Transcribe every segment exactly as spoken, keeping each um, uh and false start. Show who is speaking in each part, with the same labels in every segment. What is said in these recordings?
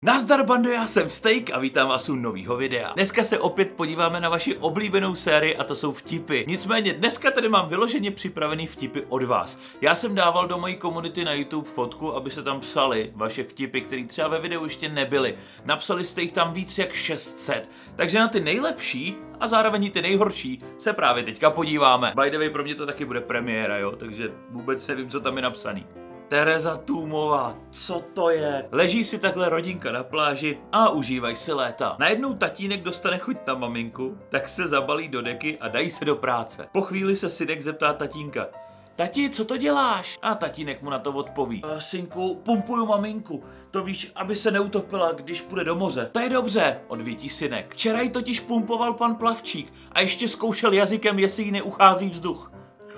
Speaker 1: Nazdar bando, já jsem Steak a vítám vás u nového videa. Dneska se opět podíváme na vaši oblíbenou sérii a to jsou vtipy. Nicméně dneska tady mám vyloženě připravený vtipy od vás. Já jsem dával do mojí komunity na YouTube fotku, aby se tam psali vaše vtipy, které třeba ve videu ještě nebyly. Napsali jste jich tam víc jak šest set, takže na ty nejlepší a zároveň ty nejhorší se právě teďka podíváme. By the way, pro mě to taky bude premiéra, jo, takže vůbec nevím, co tam je napsaný. Tereza Tůmová, co to je? Leží si takhle rodinka na pláži a užívají si léta. Najednou tatínek dostane chuť na maminku, tak se zabalí do deky a dají se do práce. Po chvíli se synek zeptá tatínka: Tati, co to děláš? A tatínek mu na to odpoví: Synku, pumpuju maminku. To víš, aby se neutopila, když půjde do moře. To je dobře, odvětí synek. Včera ji totiž pumpoval pan Plavčík a ještě zkoušel jazykem, jestli jí neuchází vzduch.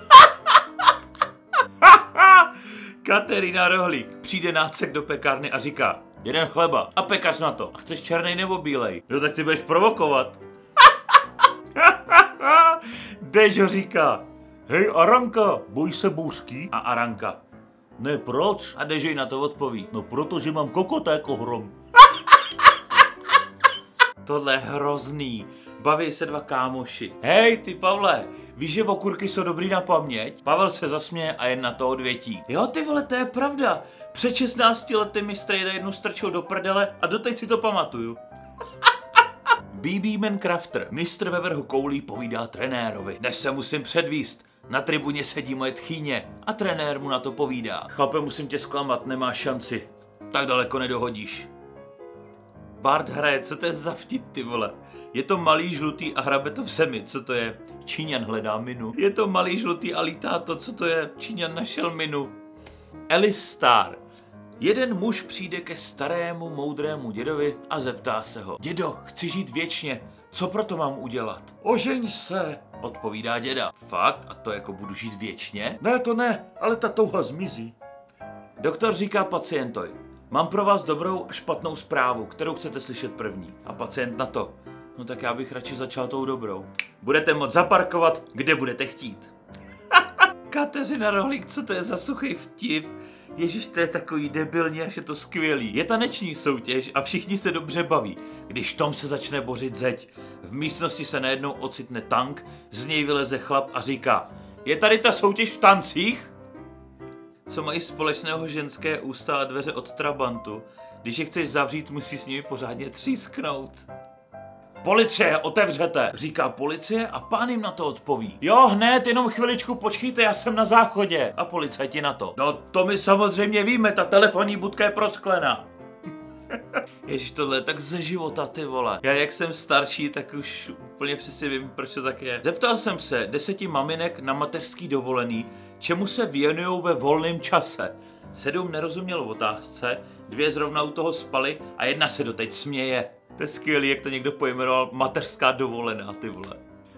Speaker 1: Kateřina Rohlík přijde nácek do pekárny a říká: jeden chleba. A pekař na to: a chceš černý nebo bílej? No tak ty budeš provokovat. Dežo říká: hej Aranka, bojíš se bouřky? A Aranka: ne, proč? A Dežo jí na to odpoví: no protože mám kokota jako hrom. Tohle je hrozný. Baví se dva kámoši. Hej, ty Pavle, víš, že okurky jsou dobrý na paměť? Pavel se zasměje a jen na to odvětí: jo, ty vole, to je pravda. Před šestnácti lety mi strejda jednu strčil do prdele a doteď si to pamatuju. bé bé Mancrafter, mistr ve vrhu koulí, povídá trenérovi: dnes se musím předvíst. Na tribuně sedí moje tchýně a trenér mu na to povídá: chlape, musím tě zklamat, nemáš šanci. Tak daleko nedohodíš. Bart hraje: co to je za vtip, ty vole? Je to malý žlutý a hrabe to v zemi, co to je? Číňan hledá minu. Je to malý žlutý a lítá to, co to je? Číňan našel minu. Alice Star. Jeden muž přijde ke starému moudrému dědovi a zeptá se ho: dědo, chci žít věčně, co proto mám udělat? Ožeň se, odpovídá děda. Fakt? A to jako budu žít věčně? Ne, to ne, ale ta touha zmizí. Doktor říká pacientovi: mám pro vás dobrou a špatnou zprávu, kterou chcete slyšet první. A pacient na to: no tak já bych radši začal tou dobrou. Budete moct zaparkovat, kde budete chtít. Kateřina Rohlík, co to je za suchý vtip? Ježiš, to je takový debilní, až je to skvělý. Je taneční soutěž a všichni se dobře baví, když Tom se začne bořit zeď. V místnosti se najednou ocitne tank, z něj vyleze chlap a říká: je tady ta soutěž v tancích? Co mají společného ženské ústa a dveře od trabantu? Když je chceš zavřít, musí s nimi pořádně třísknout. Policie, otevřete, říká policie a pán jim na to odpoví: jo, hned, jenom chviličku počkejte, já jsem na záchodě. A policajti na to: no to my samozřejmě víme, ta telefonní budka je prosklená. Ježiš, tohle je tak ze života, ty vole. Já jak jsem starší, tak už úplně přesně vím, proč to tak je. Zeptal jsem se deseti maminek na mateřský dovolený, čemu se věnujou ve volném čase. Sedm nerozumělo otázce, dvě zrovna u toho spaly a jedna se doteď směje. To je skvělý, jak to někdo pojmenoval mateřská dovolená, ty vole.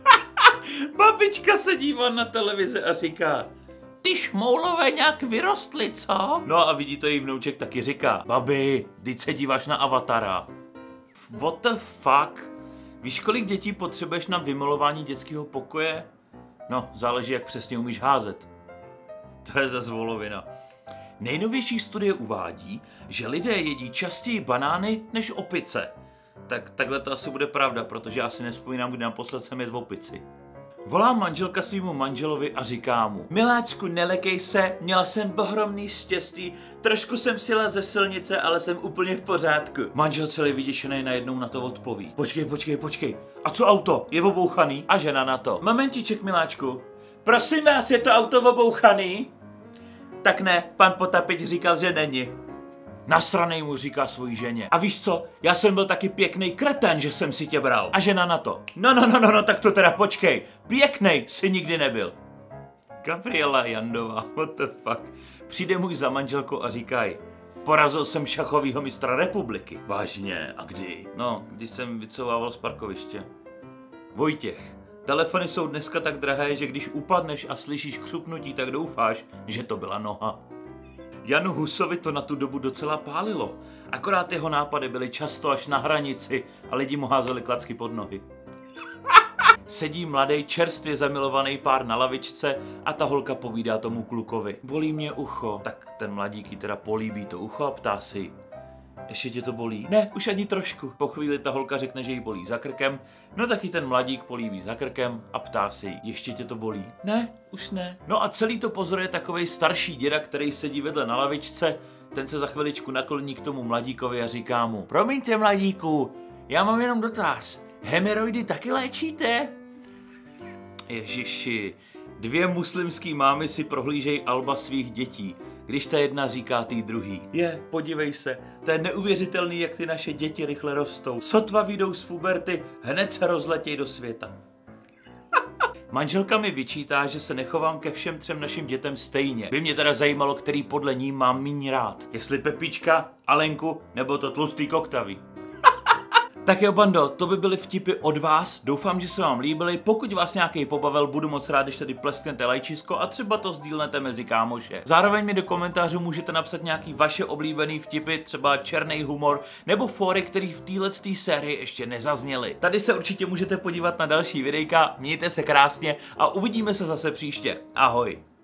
Speaker 1: Babička se dívá na televizi a říká: ty šmoulové nějak vyrostly, co? No a vidí to její vnouček, taky říká: babi, teď se díváš na Avatara. What the fuck? Víš, kolik dětí potřebuješ na vymalování dětského pokoje? No, záleží, jak přesně umíš házet. To je zas volovina. Nejnovější studie uvádí, že lidé jedí častěji banány než opice. Tak takhle to asi bude pravda, protože já si nevzpomínám, kdy naposled jsem jedl opici. Volá manželka svýmu manželovi a říká mu: miláčku, nelekej se, měla jsem ohromný štěstí, trošku jsem sjela ze silnice, ale jsem úplně v pořádku. Manžel celý vyděšený najednou na to odpoví: počkej, počkej, počkej, a co auto, je obouchaný? A žena na to: momentiček, miláčku, prosím vás, je to auto obouchaný? Tak ne, pan Potapič říkal, že není. Nasranej mu říká svojí ženě: a víš co, já jsem byl taky pěkný kretén, že jsem si tě bral. A žena na to: no, no, no, no, no, tak to teda počkej, pěknej si nikdy nebyl. Gabriela Jandová, what the fuck. Přijde můj za manželkou a říká jí: porazil jsem šachovýho mistra republiky. Vážně, a kdy? No, když jsem vycouvával z parkoviště. Vojtěch: telefony jsou dneska tak drahé, že když upadneš a slyšíš křupnutí, tak doufáš, že to byla noha. Janu Husovi to na tu dobu docela pálilo, akorát jeho nápady byly často až na hranici a lidi mu házeli klacky pod nohy. Sedí mladý, čerstvě zamilovaný pár na lavičce a ta holka povídá tomu klukovi: bolí mě ucho. Tak ten mladík jí teda políbí to ucho a ptá si: Ještě tě to bolí? Ne, už ani trošku. Po chvíli ta holka řekne, že jí bolí za krkem, no taky ten mladík políbí za krkem a ptá se jí, ještě tě to bolí? Ne, už ne. No a celý to pozoruje takovej starší děda, který sedí vedle na lavičce, ten se za chviličku nakloní k tomu mladíkovi a říká mu, promiňte mladíku, já mám jenom dotaz, hemeroidy taky léčíte? Ježiši, dvě muslimský mámy si prohlížejí alba svých dětí, když ta jedna říká tý druhý. Je, podívej se, to je neuvěřitelný, jak ty naše děti rychle rostou. Sotva vyjdou z puberty, hned se rozletěj do světa. Manželka mi vyčítá, že se nechovám ke všem třem našim dětem stejně. By mě teda zajímalo, který podle ní mám míň rád. Jestli Pepička, Alenku, nebo to tlustý Koktavý. Tak jo, bando, to by byly vtipy od vás, doufám, že se vám líbily, pokud vás nějaký pobavil, budu moc rád, když tady plesknete lajčisko a třeba to sdílnete mezi kámoše. Zároveň mi do komentářů můžete napsat nějaký vaše oblíbený vtipy, třeba černý humor, nebo fóry, který v této sérii ještě nezazněly. Tady se určitě můžete podívat na další videjka, mějte se krásně a uvidíme se zase příště. Ahoj.